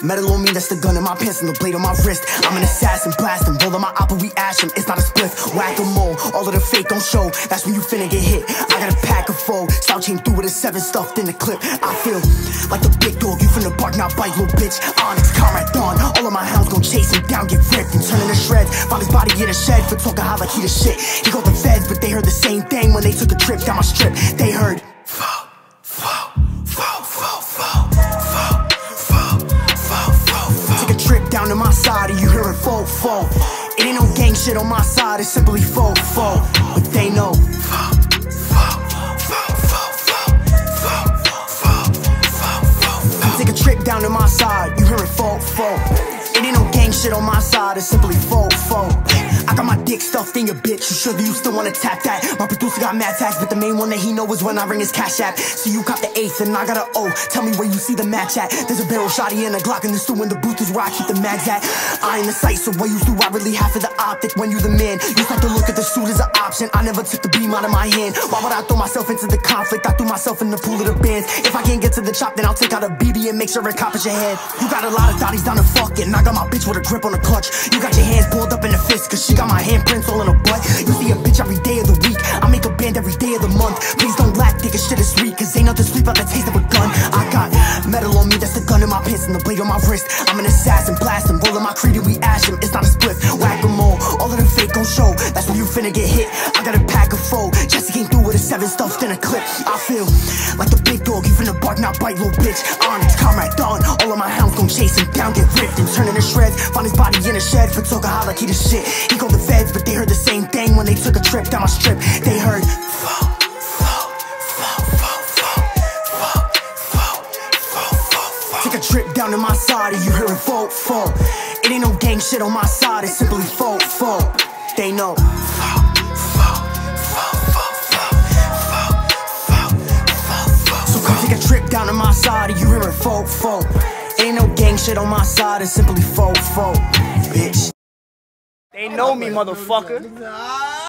metal on me, that's the gun in my pants and the blade on my wrist. I'm an assassin, blast him, roll on my opera, we ash him. It's not a spliff, whack-a-mole, all of the fake don't show. That's when you finna get hit. I got a pack of foe, South chain through with a 7 stuffed in the clip. I feel like the big dog, you finna bark, not bite, little bitch. Onyx, comrade dawn, all of my hounds gon' chase him down, get ripped and turn into shreds. Found his body in a shed for talking high like he the shit. He called the feds, but they heard the same thing when they took a trip down my strip. They heard take a trip down to my side and you hearin' fo. It ain't no gang shit on my side, it's simply fo. But they know take a trip down to my side, you hearin' fo. It ain't no gang shit on my side, it's simply fo. I got my dick stuffed in your bitch, you sure that you still wanna tap that? My producer got mad tags, but the main one that he know is when I ring his cash app. So you cop the 8th and I got a O, tell me where you see the match at. There's a barrel shotty and a Glock in the stew, and the booth is where I keep the mags at. I ain't the sight, so what you do, I really have for the optic. When you the man, you start to look at the suit as an option. I never took the beam out of my hand. Why would I throw myself into the conflict? I threw myself in the pool of the bands. If I can't get to the chop, then I'll take out a BB and make sure it coppers your head. You got a lot of thotties down to fuck it, and I got my bitch with a grip on the clutch. You got your hands pulled up in the fist, cause she got my handprints all in her butt. You see a bitch every day of the week, I make a band every day of the month. Please don't laugh, think shit is sweet, cause ain't nothing sweet about the taste of a gun. I got metal on me, that's the gun in my pants and the blade on my wrist. I'm an assassin, blast him, rollin' my creed and we ash him. It's not a split, whack-a-mole, all of the fake gon' show. That's when you finna get hit. I got a pack of foe, Jesse came through with a 7 stuffed in a clip. I feel like the big dog, you finna bark, not bite, little bitch. Onyx, comrade dawn, all of my hounds gon' chase him down, get ripped and turn into shreds. Found his body in a shed for talking high like he the shit. He called the feds, but they heard the same thing when they took a trip down my strip. They heard take a trip down to my side and you hearin' fo. It ain't no gang shit on my side, it's simply fo. They know so come take a trip down to my side and you hearin' fo. It ain't no gang shit on my side, it's simply fo. Bitch, they know me, motherfucker.